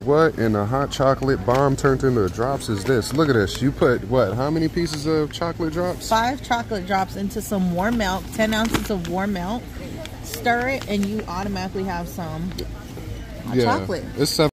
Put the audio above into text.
What in a hot chocolate bomb turned into drops is this? Look at this. You put what? How many pieces of chocolate drops? 5 chocolate drops into some warm milk, 10 ounces of warm milk. Stir it, and you automatically have some chocolate. It's 7